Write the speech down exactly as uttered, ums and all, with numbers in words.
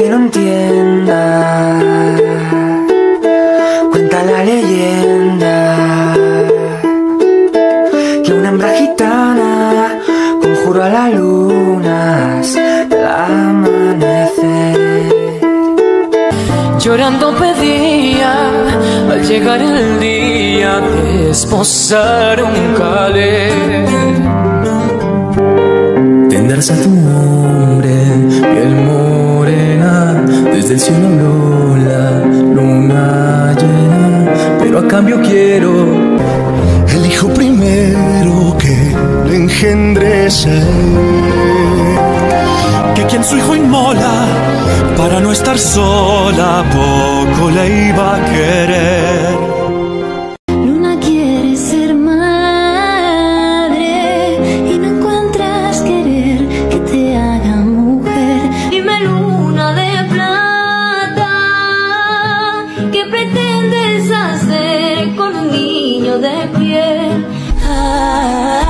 que no entienda. Cuenta la leyenda que una hembra gitana conjuró a las lunas del amanecer. Llorando pedía al llegar el día de esposar un calé. Tenderse a tu hombre, piel morena, desde el cielo habló la luna llena, pero a cambio quiero el hijo primero que le engendré ser, que quien su hijo inmola para no estar sola, poco le iba a querer. Luna quiere ser madre y no encuentras querer que te haga mujer. Dime, luna de plata, ¿qué pretendes hacer con un niño de piel? Ah,